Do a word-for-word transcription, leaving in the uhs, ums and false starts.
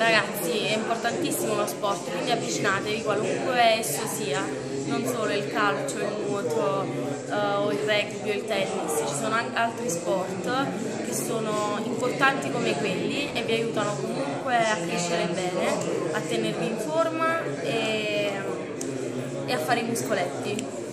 ragazzi, è importantissimo lo sport, quindi avvicinatevi qualunque esso sia, non solo il calcio, il nuoto uh, o il rugby o il tennis, ci sono anche altri sport che sono importanti come quelli e vi aiutano comunque a crescere bene, a tenervi in forma e, e a fare i muscoletti.